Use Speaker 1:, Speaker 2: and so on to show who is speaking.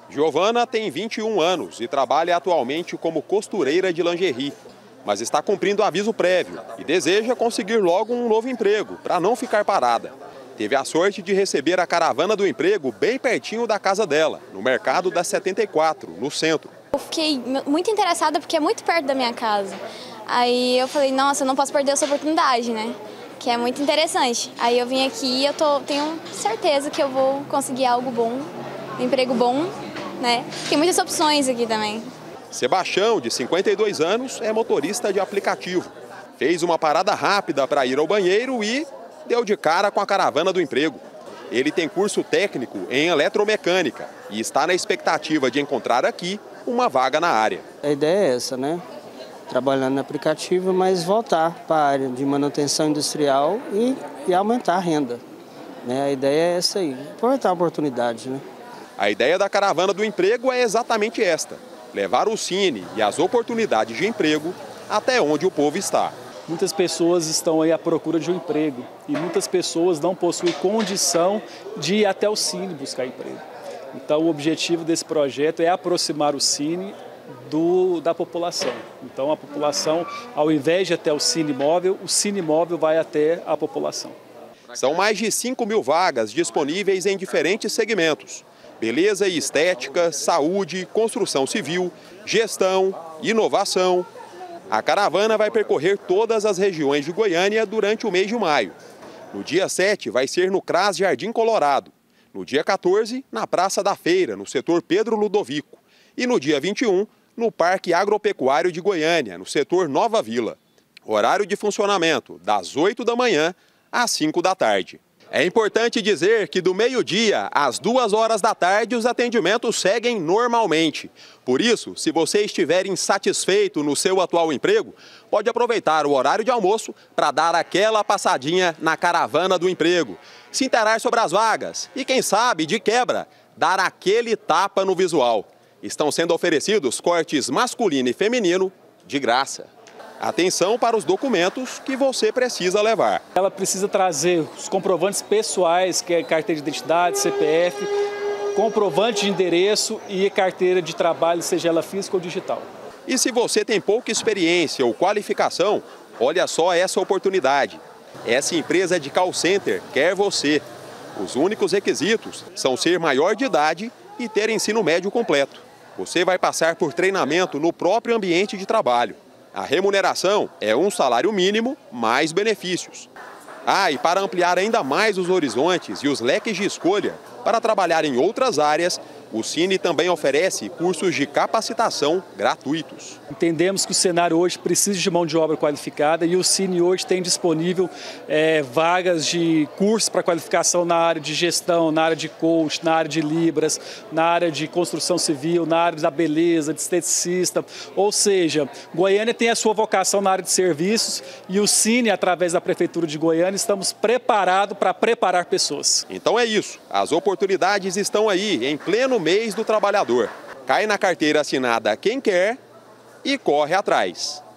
Speaker 1: Giovana tem 21 anos e trabalha atualmente como costureira de lingerie, mas está cumprindo aviso prévio e deseja conseguir logo um novo emprego para não ficar parada. Teve a sorte de receber a caravana do emprego bem pertinho da casa dela, no mercado da 74, no centro.
Speaker 2: Eu fiquei muito interessada porque é muito perto da minha casa. Aí eu falei, nossa, eu não posso perder essa oportunidade, né? Que é muito interessante. Aí eu vim aqui e tenho certeza que eu vou conseguir algo bom, um emprego bom, né? Tem muitas opções aqui também.
Speaker 1: Sebastião, de 52 anos, é motorista de aplicativo. Fez uma parada rápida para ir ao banheiro e deu de cara com a caravana do emprego. Ele tem curso técnico em eletromecânica e está na expectativa de encontrar aqui uma vaga na área.
Speaker 3: A ideia é essa, né? Trabalhando no aplicativo, mas voltar para a área de manutenção industrial e aumentar a renda. Né? A ideia é essa aí, aproveitar a oportunidade, né?
Speaker 1: A ideia da caravana do emprego é exatamente esta: levar o Cine e as oportunidades de emprego até onde o povo está.
Speaker 4: Muitas pessoas estão aí à procura de um emprego e muitas pessoas não possuem condição de ir até o Cine buscar emprego. Então o objetivo desse projeto é aproximar o Cine da população. Então a população, ao invés de ir até o Cine Móvel vai até a população.
Speaker 1: São mais de 5.000 vagas disponíveis em diferentes segmentos: beleza e estética, saúde, construção civil, gestão, inovação. A caravana vai percorrer todas as regiões de Goiânia durante o mês de maio. No dia 7 vai ser no CRAS Jardim Colorado. No dia 14, na Praça da Feira, no setor Pedro Ludovico. E no dia 21, no Parque Agropecuário de Goiânia, no setor Nova Vila. Horário de funcionamento das 8 da manhã às 5 da tarde. É importante dizer que do meio-dia às 2 horas da tarde os atendimentos seguem normalmente. Por isso, se você estiver insatisfeito no seu atual emprego, pode aproveitar o horário de almoço para dar aquela passadinha na caravana do emprego, se inteirar sobre as vagas e, quem sabe, de quebra, dar aquele tapa no visual. Estão sendo oferecidos cortes masculino e feminino de graça. Atenção para os documentos que você precisa levar.
Speaker 4: Ela precisa trazer os comprovantes pessoais, que é carteira de identidade, CPF, comprovante de endereço e carteira de trabalho, seja ela física ou digital.
Speaker 1: E se você tem pouca experiência ou qualificação, olha só essa oportunidade. Essa empresa de call center quer você. Os únicos requisitos são ser maior de idade e ter ensino médio completo. Você vai passar por treinamento no próprio ambiente de trabalho. A remuneração é um salário mínimo mais benefícios. E para ampliar ainda mais os horizontes e os leques de escolha para trabalhar em outras áreas, o Cine também oferece cursos de capacitação gratuitos.
Speaker 4: Entendemos que o cenário hoje precisa de mão de obra qualificada e o Cine hoje tem disponível vagas de cursos para qualificação na área de gestão, na área de coach, na área de libras, na área de construção civil, na área da beleza, de esteticista. Ou seja, Goiânia tem a sua vocação na área de serviços e o Cine, através da Prefeitura de Goiânia, estamos preparados para preparar pessoas.
Speaker 1: Então é isso, as oportunidades estão aí, em pleno mês do trabalhador. Cai na carteira assinada quem quer e corre atrás.